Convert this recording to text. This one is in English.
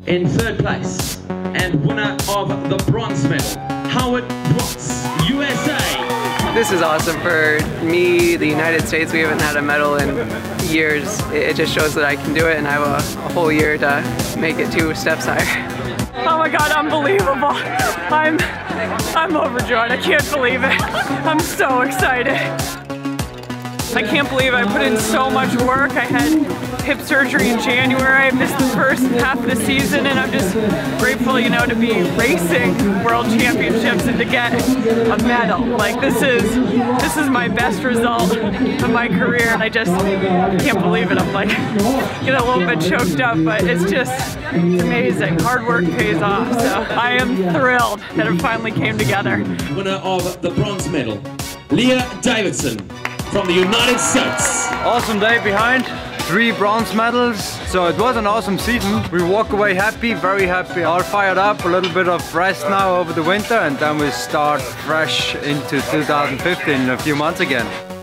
In third place, and winner of the bronze medal, Grotts, USA. This is awesome for me, the United States. We haven't had a medal in years. It just shows that I can do it, and I have a whole year to make it 2 steps higher. Oh my God, unbelievable. I'm overjoyed. I can't believe it. I'm so excited. I can't believe I put in so much work. I had hip surgery in January. I missed the first half of the season, and I'm just grateful, you know, to be racing world championships and to get a medal. Like, this is my best result of my career, and I just can't believe it. I'm like, get a little bit choked up, but it's just amazing. Hard work pays off, so I am thrilled that it finally came together. Winner of the bronze medal, Lea Davidson from the United States. Awesome day behind, 3 bronze medals, so it was an awesome season. We walk away happy, very happy, all fired up, a little bit of rest now over the winter, and then we start fresh into 2015 in a few months again.